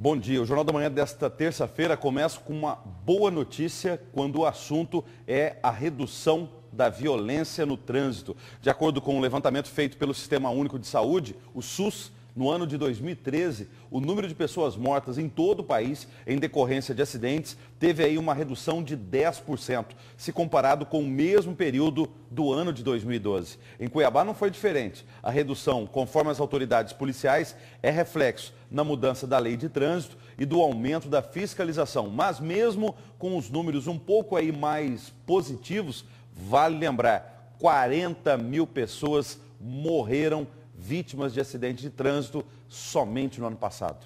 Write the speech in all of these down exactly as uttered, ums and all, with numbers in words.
Bom dia. O Jornal da Manhã desta terça-feira começa com uma boa notícia quando o assunto é a redução da violência no trânsito. De acordo com o levantamento feito pelo Sistema Único de Saúde, o SUS, no ano de dois mil e treze, o número de pessoas mortas em todo o país em decorrência de acidentes teve aí uma redução de dez por cento, se comparado com o mesmo período do ano de dois mil e doze. Em Cuiabá não foi diferente. A redução, conforme as autoridades policiais, é reflexo na mudança da lei de trânsito e do aumento da fiscalização. Mas mesmo com os números um pouco aí mais positivos, vale lembrar, quarenta mil pessoas morreram vítimas de acidentes de trânsito somente no ano passado.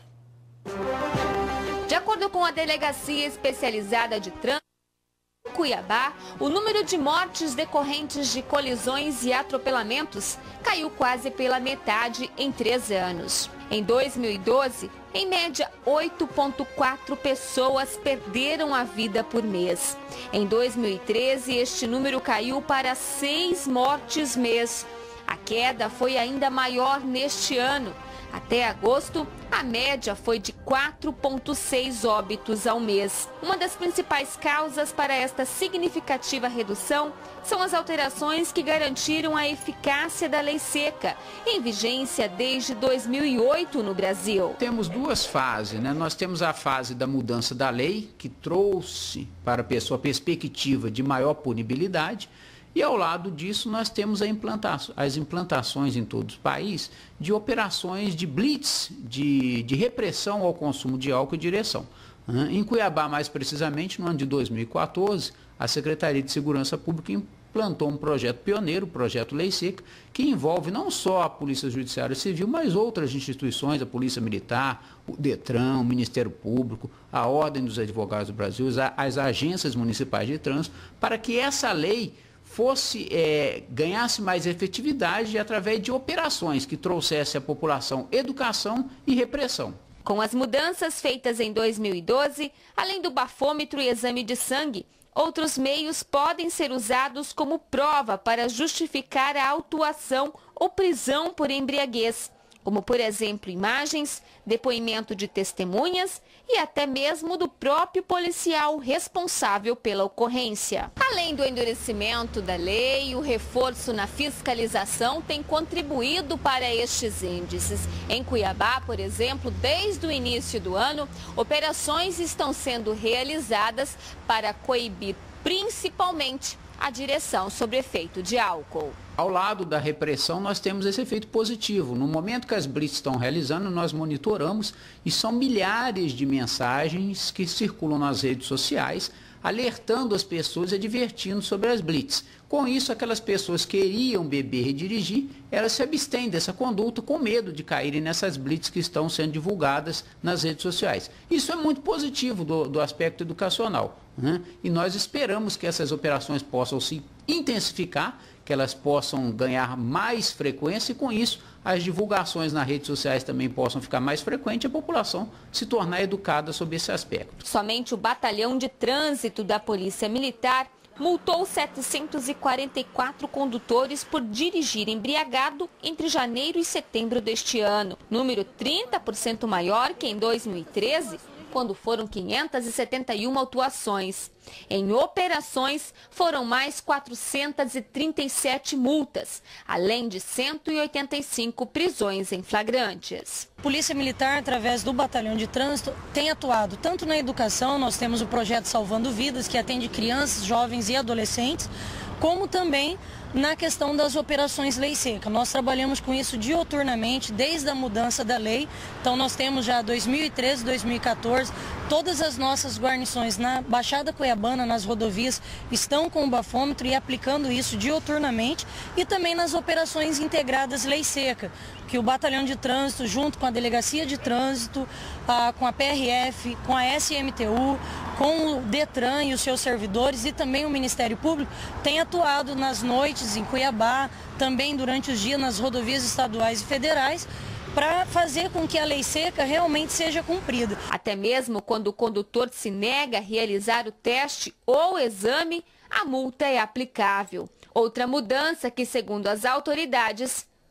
De acordo com a Delegacia Especializada de Trânsito em Cuiabá, o número de mortes decorrentes de colisões e atropelamentos caiu quase pela metade em três anos. Em dois mil e doze, em média, oito vírgula quatro pessoas perderam a vida por mês. Em dois mil e treze, este número caiu para seis mortes mês. A queda foi ainda maior neste ano. Até agosto, a média foi de quatro vírgula seis óbitos ao mês. Uma das principais causas para esta significativa redução são as alterações que garantiram a eficácia da lei seca, em vigência desde dois mil e oito no Brasil. Temos duas fases, né? Nós temos a fase da mudança da lei, que trouxe para a pessoa a perspectiva de maior punibilidade. E ao lado disso nós temos a implantação, as implantações em todo o país de operações de blitz, de, de repressão ao consumo de álcool e direção. Em Cuiabá, mais precisamente, no ano de dois mil e quatorze, a Secretaria de Segurança Pública implantou um projeto pioneiro, o Projeto Lei Seca, que envolve não só a Polícia Judiciária Civil, mas outras instituições, a Polícia Militar, o DETRAN, o Ministério Público, a Ordem dos Advogados do Brasil, as agências municipais de trânsito, para que essa lei fosse, é, ganhasse mais efetividade através de operações que trouxessem à população educação e repressão. Com as mudanças feitas em dois mil e doze, além do bafômetro e exame de sangue, outros meios podem ser usados como prova para justificar a autuação ou prisão por embriaguez, como, por exemplo, imagens, depoimento de testemunhas e até mesmo do próprio policial responsável pela ocorrência. Além do endurecimento da lei, o reforço na fiscalização tem contribuído para estes índices. Em Cuiabá, por exemplo, desde o início do ano, operações estão sendo realizadas para coibir principalmente a direção sob efeito de álcool. Ao lado da repressão, nós temos esse efeito positivo. No momento que as blitz estão realizando, nós monitoramos e são milhares de mensagens que circulam nas redes sociais, alertando as pessoas e advertindo sobre as blitz. Com isso, aquelas pessoas que iriam beber e dirigir, elas se abstêm dessa conduta com medo de caírem nessas blitz que estão sendo divulgadas nas redes sociais. Isso é muito positivo do, do aspecto educacional, né? E nós esperamos que essas operações possam se intensificar, que elas possam ganhar mais frequência e, com isso, as divulgações nas redes sociais também possam ficar mais frequentes e a população se tornar educada sobre esse aspecto. Somente o Batalhão de Trânsito da Polícia Militar multou setecentos e quarenta e quatro condutores por dirigir embriagado entre janeiro e setembro deste ano, número trinta por cento maior que em dois mil e treze, quando foram quinhentas e setenta e uma autuações. Em operações, foram mais quatrocentas e trinta e sete multas, além de cento e oitenta e cinco prisões em flagrantes. Polícia Militar, através do Batalhão de Trânsito, tem atuado tanto na educação, nós temos o projeto Salvando Vidas, que atende crianças, jovens e adolescentes, como também na questão das operações Lei Seca. Nós trabalhamos com isso dioturnamente, desde a mudança da lei. Então nós temos já dois mil e treze, dois mil e quatorze, todas as nossas guarnições na Baixada Cuiabana, nas rodovias, estão com o bafômetro e aplicando isso dioturnamente, e também nas operações integradas Lei Seca, que o Batalhão de Trânsito, junto com a Delegacia de Trânsito, a, com a P R F, com a S M T U, com o DETRAN e os seus servidores e também o Ministério Público, tem atuado nas noites em Cuiabá, também durante os dias nas rodovias estaduais e federais, para fazer com que a lei seca realmente seja cumprida. Até mesmo quando o condutor se nega a realizar o teste ou o exame, a multa é aplicável. Outra mudança que, segundo as autoridades,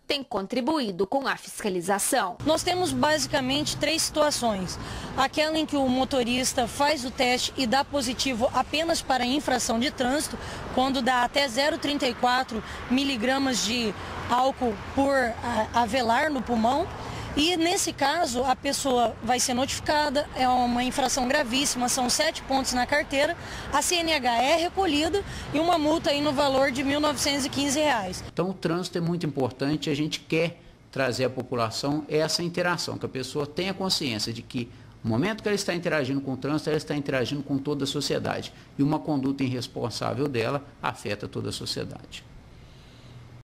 tem contribuído com a fiscalização. Nós temos basicamente três situações. Aquela em que o motorista faz o teste e dá positivo apenas para infração de trânsito, quando dá até zero vírgula trinta e quatro miligramas de álcool por avelar no pulmão. E nesse caso, a pessoa vai ser notificada, é uma infração gravíssima, são sete pontos na carteira, a C N H é recolhida e uma multa aí no valor de mil novecentos e quinze reais. Então o trânsito é muito importante, a gente quer trazer à população essa interação, que a pessoa tenha consciência de que no momento que ela está interagindo com o trânsito, ela está interagindo com toda a sociedade. E uma conduta irresponsável dela afeta toda a sociedade.